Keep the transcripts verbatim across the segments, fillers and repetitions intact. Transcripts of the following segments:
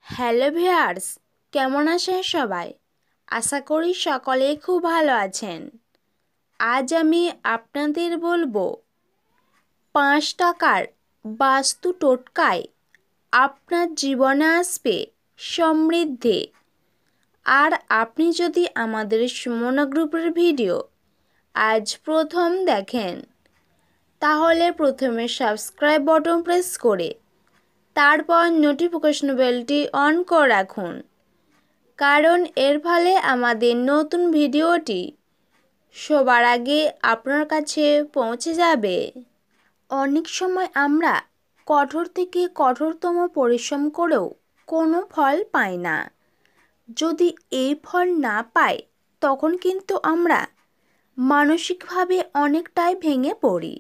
Hello viewers, কেমন আছেন সবাই? আশা করি সকলেই খুব ভালো আছেন। আজ আমি আপনাদের বলবো পাঁচ টাকার বাস্তু টোটকায় আপনার জীবনে আসবে সমৃদ্ধি। আর আপনি যদি আমাদের সুমনা গ্রুপের ভিডিও আজ প্রথম দেখেন, তাহলে প্রথমে সাবস্ক্রাইব বাটন প্রেস করে তারপর নোটিফিকেশন বেলটি অন করে রাখুন, কারণ এর ফলে আমাদের নতুন ভিডিওটি সবার আগে আপনার কাছে পৌঁছে যাবে। অনেক সময় আমরা কঠোর থেকে কঠোরতম পরিশ্রম করেও কোনো ফল পাই না। যদি এই ফল না পাই, তখন কিন্তু আমরা মানসিকভাবে অনেকটাই ভেঙে পড়ি।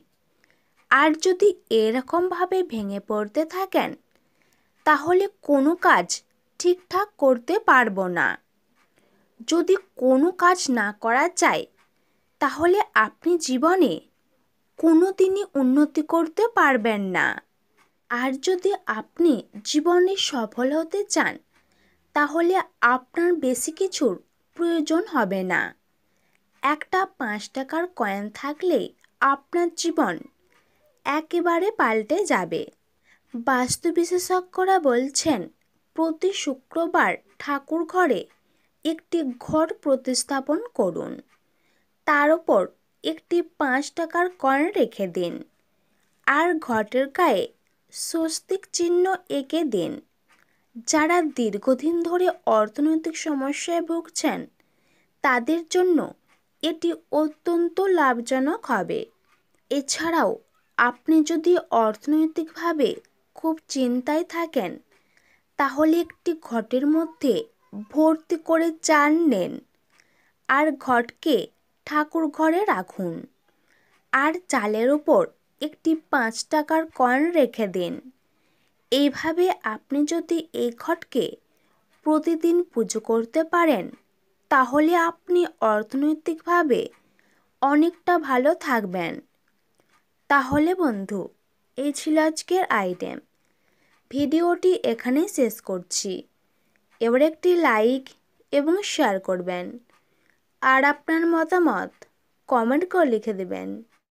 আর যদি এরকমভাবে ভেঙে পড়তে থাকেন, তাহলে কোনো কাজ ঠিকঠাক করতে পারবো না। যদি কোনো কাজ না করা যায়, তাহলে আপনি জীবনে কোনো দিনই উন্নতি করতে পারবেন না। আর যদি আপনি জীবনে সফল হতে চান, তাহলে আপনার বেশি কিছুর প্রয়োজন হবে না। একটা পাঁচ টাকার কয়েন থাকলে আপনার জীবন একেবারে পাল্টে যাবে। বাস্তু বিশেষজ্ঞরা বলছেন, প্রতি শুক্রবার ঠাকুর ঘরে একটি ঘট প্রতিস্থাপন করুন। তার ওপর একটি পাঁচ টাকার কয়েন রেখে দিন, আর ঘটের গায়ে স্বস্তিক চিহ্ন এঁকে দিন। যারা দীর্ঘদিন ধরে অর্থনৈতিক সমস্যায় ভুগছেন, তাদের জন্য এটি অত্যন্ত লাভজনক হবে। এছাড়াও আপনি যদি অর্থনৈতিকভাবে খুব চিন্তায় থাকেন, তাহলে একটি ঘটের মধ্যে ভর্তি করে চাল নেন, আর ঘটকে ঠাকুর ঘরে রাখুন, আর চালের ওপর একটি পাঁচ টাকার কয়েন রেখে দিন। এইভাবে আপনি যদি এই ঘটকে প্রতিদিন পুজো করতে পারেন, তাহলে আপনি অর্থনৈতিকভাবে অনেকটা ভালো থাকবেন। তাহলে বন্ধু, এই ছিল আজকের আইটেম। ভিডিওটি এখানেই শেষ করছি। এবার একটি লাইক এবং শেয়ার করবেন, আর আপনার মতামত কমেন্ট করে লিখে দেবেন।